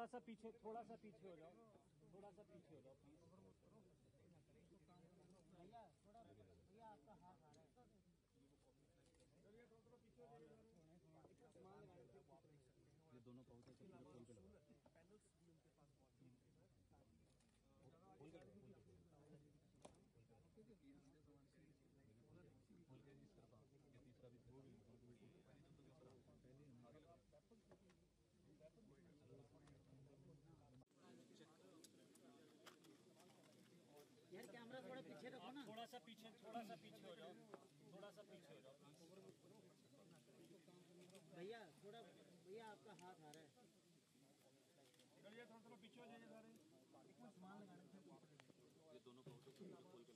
थोड़ा सा पीछे हो जाओ, थोड़ा सा पीछे हो जाओ प्लीज। भैया थोड़ा, भैया आपका हाथ आ रहा है। ये दोनों पहुंचे तो पूरे पोल पे लगा। ये तीसरा भी यार कैमरा थोड़ा पीछे रखो ना। थोड़ा सा पीछे हो जाओ, थोड़ा सा पीछे हो जाओ। भैया थोड़ा, भैया आपका हाथ आ रहा है। थोड़ा पीछे हो जाइए सारे। सामान लगाना। ये दोनों पहुंचे तो पूरे पोल पे